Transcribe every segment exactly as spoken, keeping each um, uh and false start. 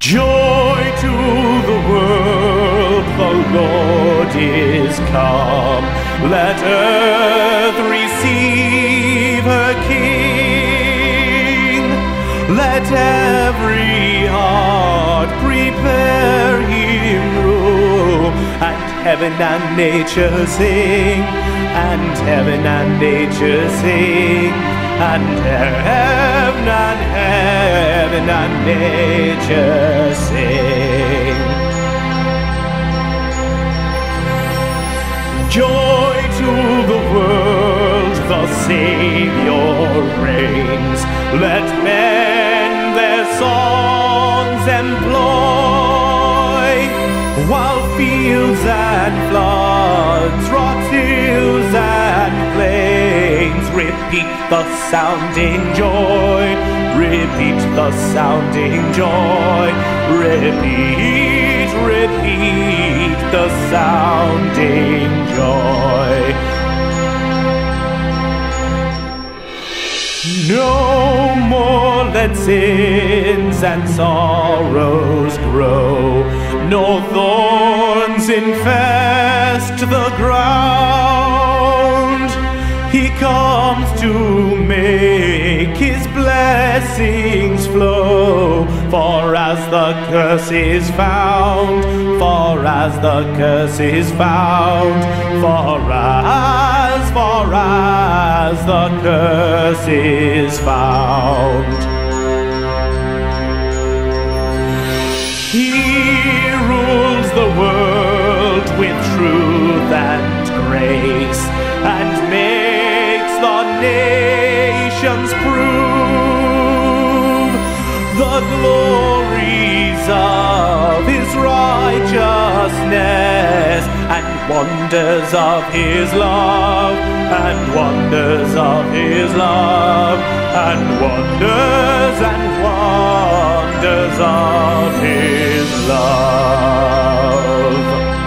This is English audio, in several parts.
Joy to the world, the Lord is come. Let earth receive her King. Let every heart prepare him room. And heaven and nature sing, and heaven and nature sing, and heaven and heaven and nature sing. Joy to the world, the Savior reigns. Let men their songs employ, while fields and floods, rocks, hills and plains repeat the sounding joy, repeat the sounding joy, repeat, repeat the sounding joy. No more let sins and sorrows grow, nor thorns infest the ground. He comes to make his blessings flow, for as the curse is found, for as the curse is found, for as, for as the curse is found. He rules the world with truth and grace, and makes the nations prove the glories of his righteousness, and wonders of his love, and wonders of his love, and wonders and wonders of his love.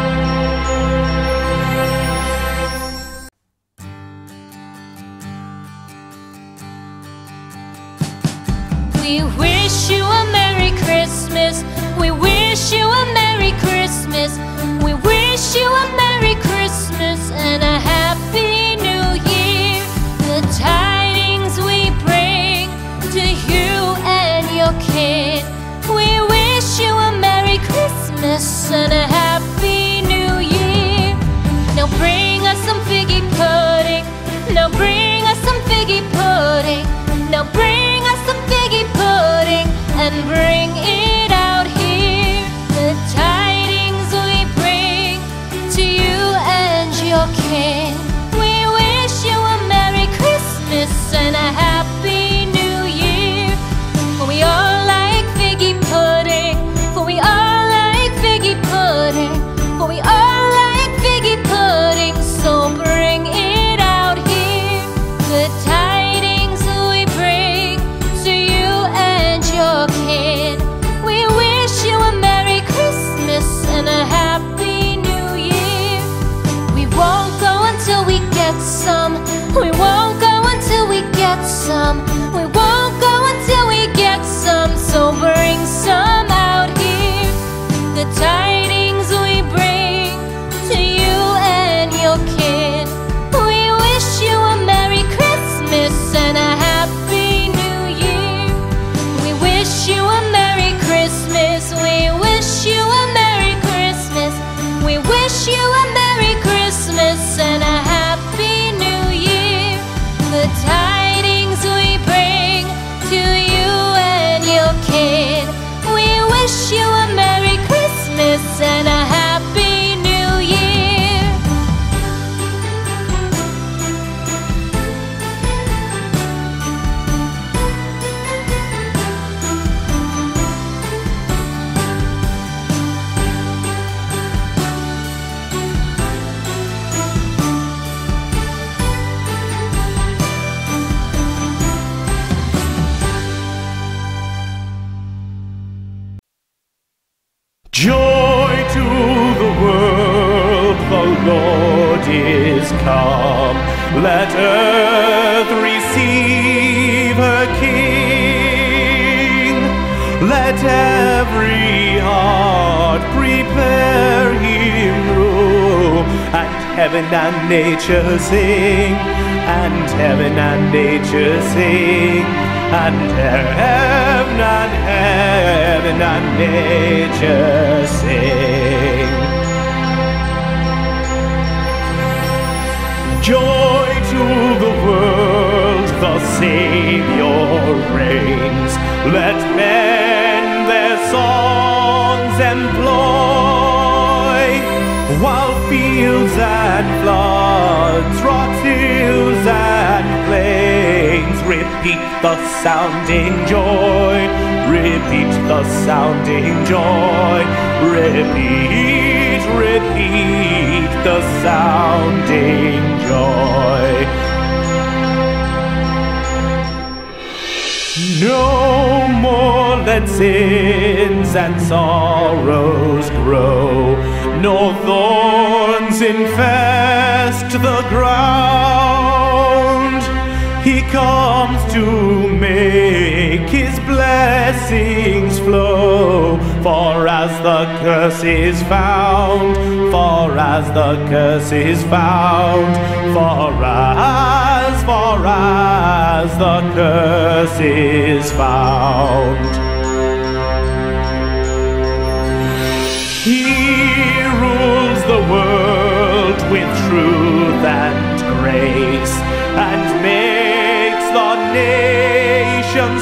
We wish you a Merry Christmas. We wish you a Merry Christmas. We wish you a Merry Christmas and a Happy New Year. The tidings we bring to you and your kid. We wish you a Merry Christmas and a Happy New Year. Now bring us some figgy pudding. Now bring us some figgy pudding. Now bring us some figgy pudding and bring it out here. The tidings we bring to you and your kin. We wish you a Merry Christmas and a Happy New Year. For we all like figgy pudding. For we all like figgy pudding. For we all like figgy pudding. So bring it out here. The tidings we bring to you and your kid. We wish you a Merry Christmas and a Happy New Year. We won't go until we get some. We won't go until we get some. We won't go until we get some. So bring some out here. The tidings we bring to you and your kid. We wish you a Merry Christmas and a Happy New Year. We wish you a Merry Christmas. We wish you a Merry Christmas. We wish you a Merry Christmas and a Happy New Year. The tidings we bring to you and your kid. We wish you a Merry Christmas and a Happy New Year. Joy to the world, the Lord is come. Let earth receive her King. Let every heart prepare him room, and heaven and nature sing, and heaven and nature sing, and heaven and heaven and nature sing. Joy to the world, the Savior reigns. Let men their songs employ, while fields and floods, rocks, hills and plains repeat the sounding joy, repeat the sounding joy, repeat, repeat the sounding joy. No more let sins and sorrows grow, nor thorns infest the ground. He comes to make his blessings flow, for as the curse is found, for as the curse is found, for as, for as the curse is found. He rules the world with truth and grace, and makes the nations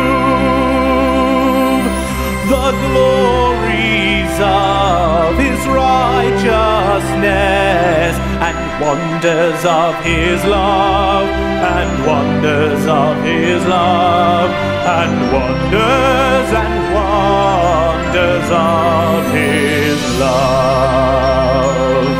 prove the glories of his righteousness, and wonders of his love, and wonders of his love, and wonders and wonders of his love.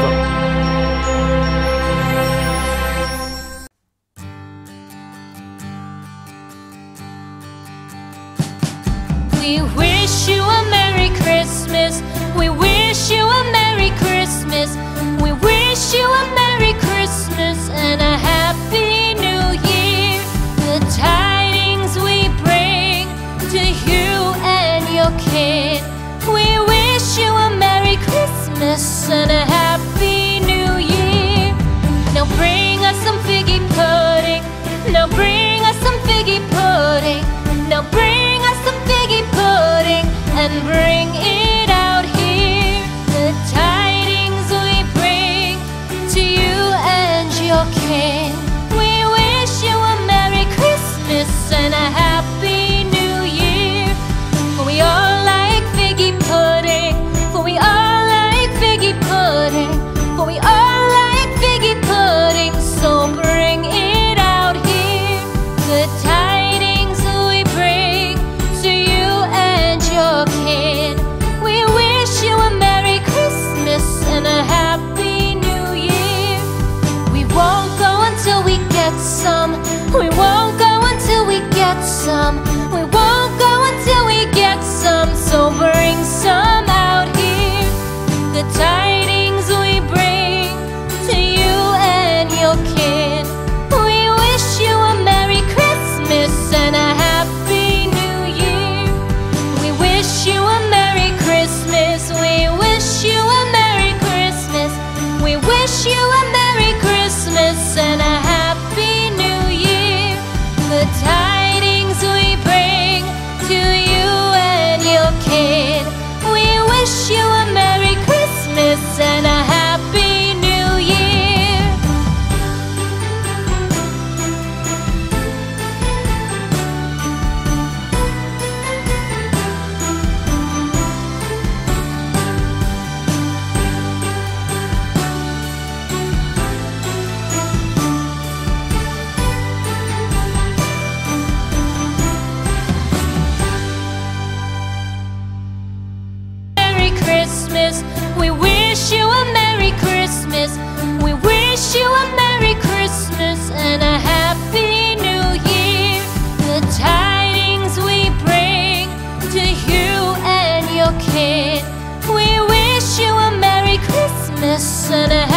We wish you a Merry Christmas. We wish you a Merry Christmas. We wish you a Merry Christmas and a Happy New Year. The tidings we bring to you and your kin. We wish you a Merry Christmas and a Happy New Year. Now bring us some figgy pudding. Now bring us some figgy pudding. Now bring us some figgy pudding and bring it out here. The tidings we bring to you and your kin. We wish you a Merry Christmas and a Happy New Year. For we all like figgy pudding. For we all like figgy pudding. For we all like figgy pudding. So bring it out here. The tidings we bring to you and your kin. We wish you a Merry Christmas and a Happy New Year. We won't go until we get some. We won't go until we get some. We won't go until we get some. So bring some out here. The tidings we bring to you and your kin. We wish you a Merry Christmas and a Happy New Year. We wish you a Merry Christmas. We wish you a Merry Christmas. We wish you a Merry Christmas and a Happy New Year. The tidings we bring to you and your kin. We wish you a Merry Christmas and a Happy New Year. Merry Christmas. We wish you a Merry Christmas. We wish you a Merry Christmas and a Happy New Year. The tidings we bring to you and your kin. We wish you a Merry Christmas and a